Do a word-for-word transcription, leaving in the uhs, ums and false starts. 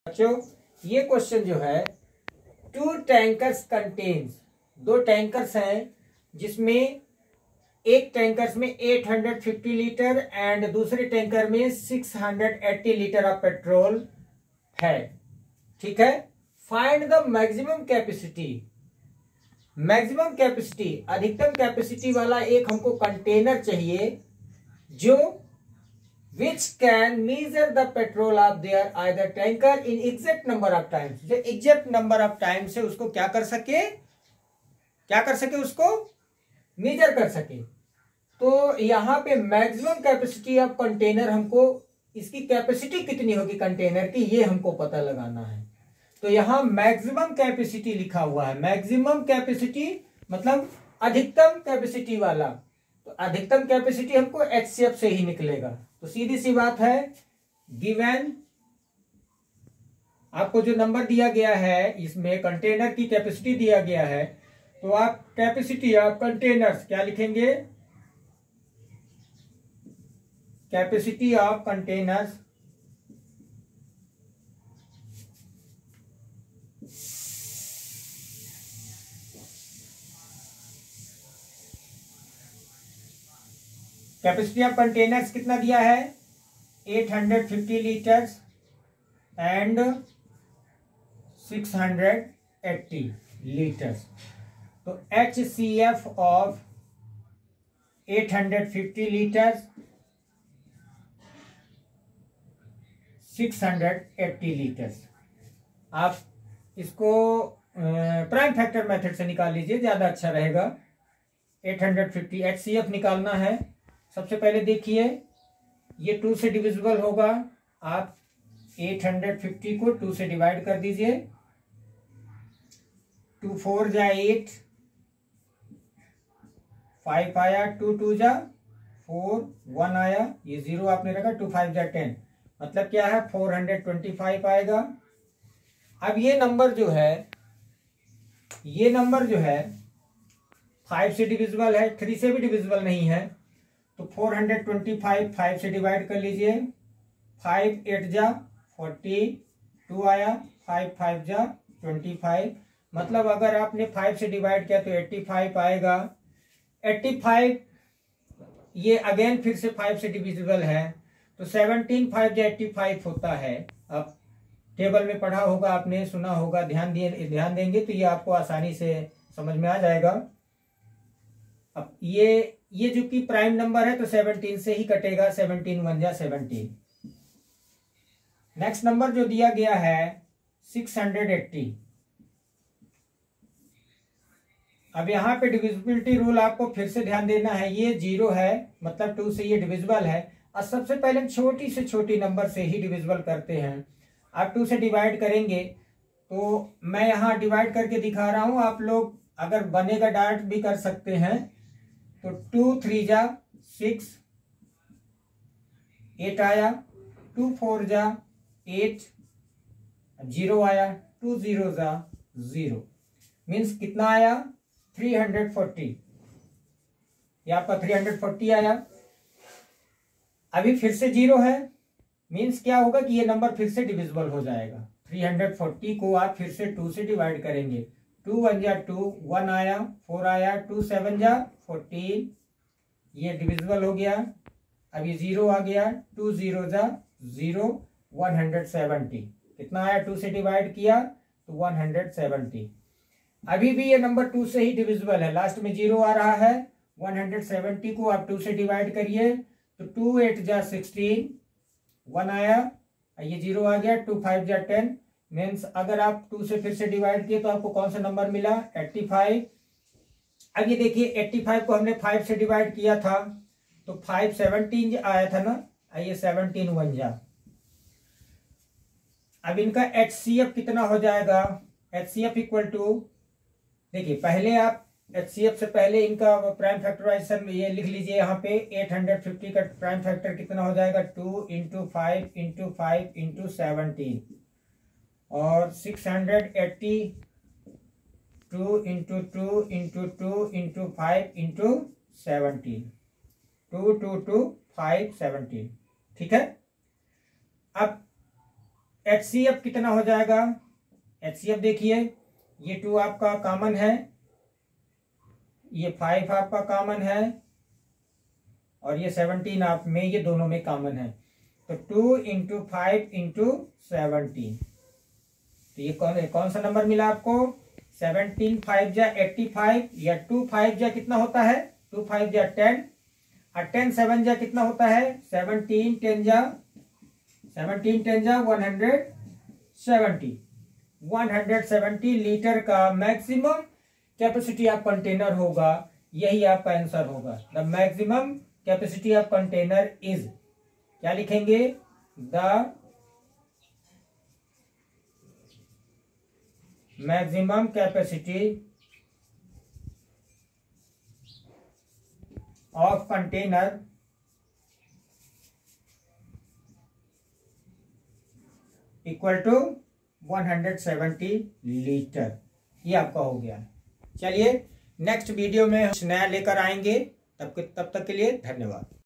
बच्चों ये क्वेश्चन जो है, टू टैंकर्स कंटेन्स, दो टैंकर्स हैं जिसमें एक टैंकर्स में आठ सौ पचास लीटर एंड दूसरे टैंकर में छह सौ अस्सी लीटर ऑफ पेट्रोल है। ठीक है, find the maximum capacity. Maximum capacity, अधिकतम कैपेसिटी वाला एक हमको कंटेनर चाहिए जो which can measure the petrol of their either tanker in exact number of times, जो exact number of times से उसको क्या कर सके, क्या कर सके उसको मेजर कर सके। तो यहाँ पे मैक्सिमम कैपेसिटी ऑफ कंटेनर, हमको इसकी कैपेसिटी कितनी होगी कंटेनर की, ये हमको पता लगाना है। तो यहाँ मैक्सिमम कैपेसिटी लिखा हुआ है, मैक्सिमम कैपेसिटी मतलब अधिकतम कैपेसिटी वाला, तो अधिकतम कैपेसिटी हमको एचसीएफ से ही निकलेगा। तो सीधी सी बात है, गिवन आपको जो नंबर दिया गया है इसमें कंटेनर की कैपेसिटी दिया गया है, तो आप कैपेसिटी ऑफ कंटेनर्स क्या लिखेंगे, capacity of containers capacity of containers कितना दिया है, आठ सौ पचास लीटर्स एंड छह सौ अस्सी लीटर्स। तो एच सी एफ ऑफ आठ सौ पचास लीटर्स, छह सौ अस्सी लीटर्स। आप इसको प्राइम फैक्टर मेथड से निकाल लीजिए, ज्यादा अच्छा रहेगा। आठ सौ पचास एच सी एफ निकालना है। सबसे पहले देखिए ये टू से डिविजिबल होगा, आप आठ सौ पचास को टू से डिवाइड कर दीजिए, टू फोर जा एट, फाइव आया, टू टू जा फोर, वन आया, ये जीरो आपने रखा, टू फाइव जा टेन, मतलब क्या है फोर हंड्रेड ट्वेंटी फाइव आएगा। अब ये नंबर जो है, ये नंबर जो है फाइव से डिविजिबल है, थ्री से भी डिविजिबल नहीं है, तो four hundred twenty five five से डिवाइड कर लीजिए, फाइव एट जा फोर्टी टू आया, फाइव फाइव जा ट्वेंटी फाइव, मतलब अगर आपने फाइव से डिवाइड किया तो एट्टी फाइव आएगा। एट्टी फाइव ये अगेन फिर से फाइव से डिविजिबल है, तो सेवनटीन फाइव जा एट्टी फाइव होता है। अब टेबल में पढ़ा होगा आपने, सुना होगा, ध्यान दिए ध्यान देंगे तो ये आपको आसानी से समझ में आ जाएगा। अब ये ये जो कि प्राइम नंबर है तो सेवनटीन से ही कटेगा, सेवनटीन वन जा सेवनटीन। नेक्स्ट नंबर जो दिया गया है सिक्स हंड्रेड एट्टी। अब यहाँ पे डिविजिबिलिटी रूल आपको फिर से ध्यान देना है, ये जीरो है मतलब टू से ये डिविजिबल है, और सबसे पहले छोटी से छोटी नंबर से ही डिविजिबल करते हैं। आप टू से डिवाइड करेंगे तो मैं यहाँ डिवाइड करके दिखा रहा हूं, आप लोग अगर बनेगा डायरेक्ट भी कर सकते हैं। तो टू थ्री जा सिक्स, एट आया, टू फोर जा एट, जीरो आया, टू जीरो जा जीरो, मीन्स कितना आया थ्री हंड्रेड फोर्टी, ये आपका थ्री हंड्रेड फोर्टी आया। अभी फिर से जीरो है, मीन्स क्या होगा कि ये नंबर फिर से डिविजिबल हो जाएगा। थ्री हंड्रेड फोर्टी को आप फिर से टू से डिवाइड करेंगे, टू वन जा टू, वन आया, फोर आया, टू सेवन जा फोर्टीन, ये डिविजिबल हो गया। अब ये जीरो आ गया, टू जीरो जा जीरो, वन हंड्रेड सेवेंटी, कितना आया टू से डिवाइड किया तो वन हंड्रेड सेवेंटी। अभी भी ये नंबर टू से ही डिविजिबल है, लास्ट में जीरो आ रहा है। वन हंड्रेड सेवेंटी को आप टू से डिवाइड करिए तो टू एट जा सिक्सटीन, वन आया, ये जीरो आ गया, टू फाइव जा टेन, मीन्स अगर आप टू से फिर से डिवाइड किए तो आपको कौन सा नंबर मिला, एट्टी फाइव। अब ये देखिए एट्टी फाइव को हमने फाइव से डिवाइड किया था तो फाइव सेवनटीन आया था ना, ये सेवनटीन वन जा। अब इनका एच सी एफ कितना हो जाएगा, H C F equal to, देखिए पहले आप एच सी एफ से पहले इनका प्राइम फैक्टराइजेशन ये लिख लीजिए, यहाँ पे एट हंड्रेड फिफ्टी का प्राइम फैक्टर कितना हो जाएगा, two into five into five into seventeen, और six hundred eighty two into two into two into five into seventeen, two two two five seventeen. ठीक है, अब एच सी एफ कितना हो जाएगा? एच सी एफ देखिए, ये टू आपका कॉमन है, ये फाइव आपका कॉमन है, और ये सेवनटीन आप में, ये दोनों में कॉमन है। तो two into five into seventeen, तो ये कौन कौन सा नंबर मिला आपको? सेवनटीन फाइव जा एट्टी फाइव, या टू फाइव जा कितना होता है? टू फाइव जा टेन, और टेन सेवन जा कितना होता है? सेवनटीन टेन जा सेवनटीन टेन जा one hundred seventy one hundred seventy litre का मैक्सिमम कैपेसिटी ऑफ कंटेनर होगा। यही आपका आंसर होगा। The maximum capacity of container is, क्या लिखेंगे? The maximum capacity of container equal to one hundred seventy litre. ये आपका हो गया। चलिए नेक्स्ट वीडियो में कुछ नया लेकर आएंगे। तब तब तक के लिए धन्यवाद।